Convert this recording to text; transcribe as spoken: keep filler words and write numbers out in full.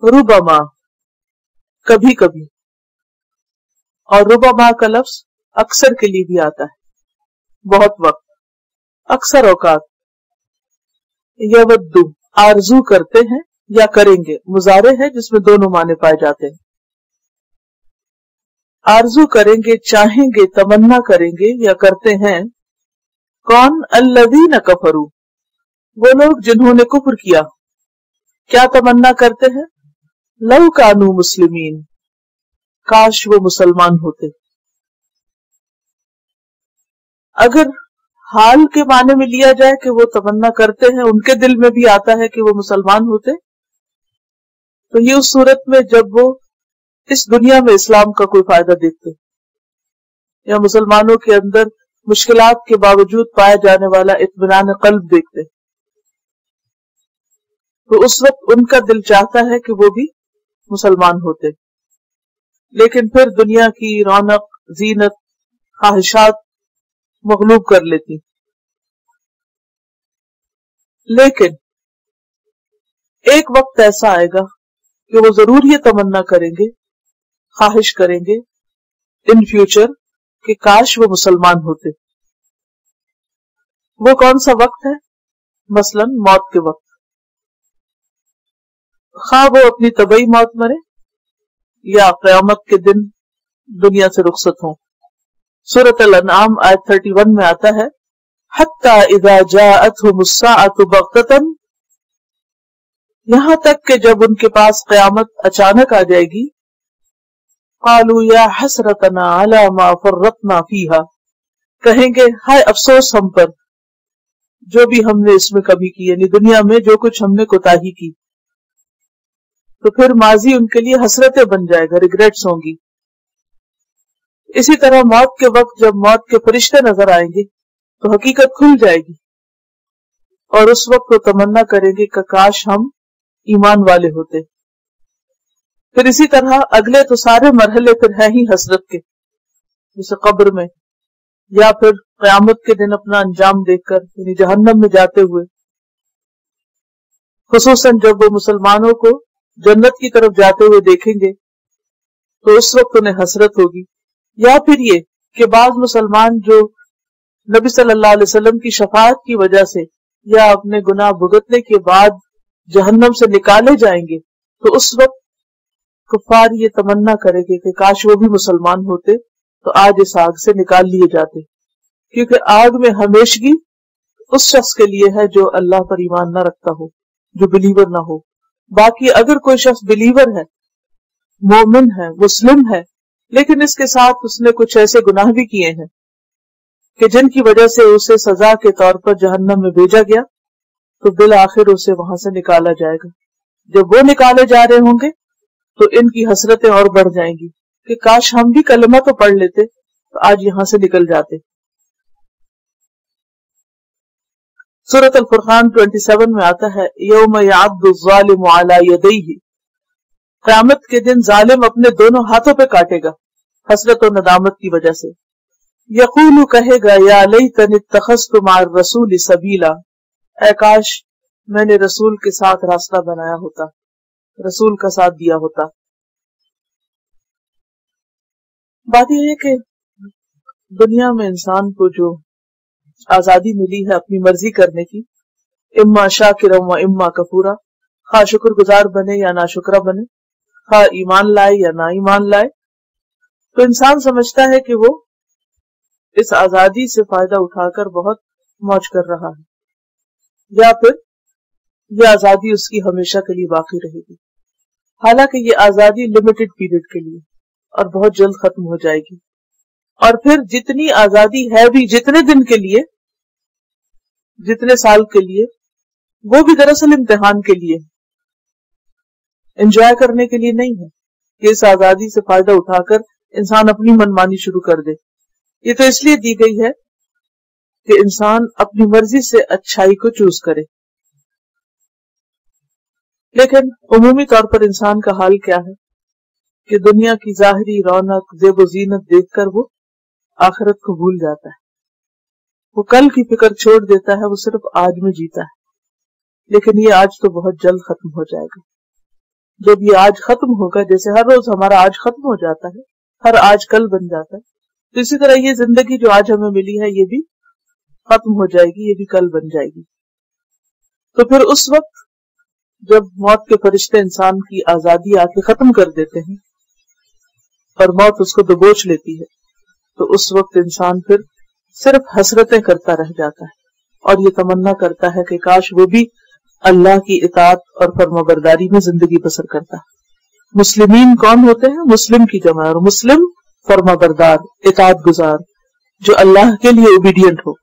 रुबमा कभी कभी, और रुबमा का लफ्ज अक्सर के लिए भी आता है, बहुत वक्त, अक्सर औकात। यवद्दु आरजू करते हैं या करेंगे, मुजारे है जिसमें दोनों माने पाए जाते हैं। आरजू करेंगे, चाहेंगे, तमन्ना करेंगे या करते हैं कौन? अल्लज़ीना कफरू, वो लोग जिन्होंने कुफ्र किया। क्या तमन्ना करते हैं? लौ कानू मुस्लिमीन, काश वो मुसलमान होते। अगर हाल के माने में लिया जाए कि वो तमन्ना करते हैं, उनके दिल में भी आता है कि वो मुसलमान होते, तो ये उस सूरत में जब वो इस दुनिया में इस्लाम का कोई फायदा देखते या मुसलमानों के अंदर मुश्किलात के बावजूद पाया जाने वाला इत्मीनान कल्ब देखते, तो उस वक्त उनका दिल चाहता है कि वो भी मुसलमान होते। लेकिन फिर दुनिया की रौनक, जीनत, ख्वाहिशात मगलूब कर लेती। लेकिन एक वक्त ऐसा आएगा कि वो जरूर ये तमन्ना करेंगे, ख्वाहिश करेंगे इन फ्यूचर कि काश वो मुसलमान होते। वो कौन सा वक्त है? मसलन मौत के वक्त, खा वो अपनी तबई मौत मरे या क़यामत के दिन दुनिया से रुखसत हो। सूरत अल-अनआम आयत इकतीस में आता है, हत्ता इज़ा जाअतहुमुस्साअतु बग़ततन, यहां तक कि जब उनके पास क़यामत अचानक आ जाएगी, क़ालू या हसरतना अला मा फ़र्रतना फ़ीहा, कहेंगे हाय अफसोस हम पर जो भी हमने इसमें कभी की, यानी दुनिया में जो कुछ हमने कोताही की। तो फिर माजी उनके लिए हसरतें बन जाएगा, रिग्रेट्स होंगी। इसी तरह मौत के वक्त जब मौत के फरिश्ते नजर आएंगे तो हकीकत खुल जाएगी और उस वक्त वो तमन्ना करेंगे कि काश हम ईमान वाले होते। फिर इसी तरह अगले तो सारे मरहले फिर है ही हसरत के, जैसे कब्र में या फिर क़यामत के दिन अपना अंजाम देखकर यानी जहन्नम में जाते हुए, खुसूसन जब वो मुसलमानों को जन्नत की तरफ जाते हुए देखेंगे तो उस वक्त उन्हें हसरत होगी। या फिर ये कि बाज मुसलमान जो नबी सल्लल्लाहु अलैहि वसल्लम की शफाअत की वजह से या अपने गुनाह भुगतने के बाद जहन्नम से निकाले जाएंगे, तो उस वक्त कुफार ये तमन्ना करेंगे कि काश वो भी मुसलमान होते तो आज इस आग से निकाल लिए जाते, क्योंकि आग में हमेशगी उस शख्स के लिए है जो अल्लाह पर ईमान न रखता हो, जो बिलीवर ना हो। बाकी अगर कोई शख्स बिलीवर है, मोमिन है, मुस्लिम है, लेकिन इसके साथ उसने कुछ ऐसे गुनाह भी किए हैं कि जिनकी वजह से उसे सजा के तौर पर जहन्नम में भेजा गया, तो बिल आखिर उसे वहां से निकाला जाएगा। जब वो निकाले जा रहे होंगे तो इनकी हसरतें और बढ़ जाएंगी कि काश हम भी कलमा तो पढ़ लेते तो आज यहां से निकल जाते। सूरत अल-फुरकान सत्ताईस में आता है, यौम यअद्दु ज़ालिमु अला यदैहि, क़यामत के दिन जालिम अपने दोनों हाथों पे काटेगा हसरत और नदामत की वजह से। यक़ूलु कहेगा, या लैतनी इत्तख़ज़्तु मअर रसूल सबीला, ऐ काश मैंने रसूल के साथ रास्ता बनाया होता, रसूल का साथ दिया होता। बात यह है कि दुनिया में इंसान को जो आजादी मिली है अपनी मर्जी करने की, इम्मा शाकिरम व इम्मा कफूरा, खा शुक्रगुजार बने या ना शुक्रा बने, खा ईमान लाए या ना ईमान लाए, तो इंसान समझता है कि वो इस आजादी से फायदा उठाकर बहुत मौज कर रहा है, या फिर ये आजादी उसकी हमेशा के लिए बाकी रहेगी। हालांकि ये आजादी लिमिटेड पीरियड के लिए और बहुत जल्द खत्म हो जाएगी। और फिर जितनी आजादी है भी जितने दिन के लिए, जितने साल के लिए, वो भी दरअसल इम्तिहान के लिए, एंजॉय करने के लिए नहीं है कि इस आजादी से फायदा उठाकर इंसान अपनी मनमानी शुरू कर दे। ये तो इसलिए दी गई है कि इंसान अपनी मर्जी से अच्छाई को चूज करे। लेकिन उमूमी तौर पर इंसान का हाल क्या है कि दुनिया की जाहिरी रौनक, ज़ेब ज़ीनत देखकर वो आखिरत को भूल जाता है। वो कल की फिक्र छोड़ देता है, वो सिर्फ आज में जीता है। लेकिन ये आज तो बहुत जल्द खत्म हो जाएगा। جب یہ آج ختم ہوگا، جیسے ہر روز ہمارا آج ختم ہو جاتا ہے، ہر آج کل بن جاتا ہے، تو اسی طرح یہ زندگی جو آج ہمیں ملی ہے یہ بھی ختم ہو جائے گی، یہ بھی کل بن جائے گی۔ تو پھر اس وقت جب موت کے فرشتے انسان کی آزادی آ کے ختم کر دیتے ہیں اور موت اس کو دبوچ لیتی ہے، تو اس وقت انسان پھر صرف حسرتیں کرتا رہ جاتا ہے اور یہ تمنا کرتا ہے کہ کاش وہ بھی اللہ کی اطاعت اور فرمانبرداری میں زندگی بسر کرتا ہے۔ مسلمین کون ہوتے ہیں؟ مسلم کی جمع، اور مسلم فرمانبردار، اطاعت گزار، جو اللہ کے لیے اوبیڈینٹ ہو۔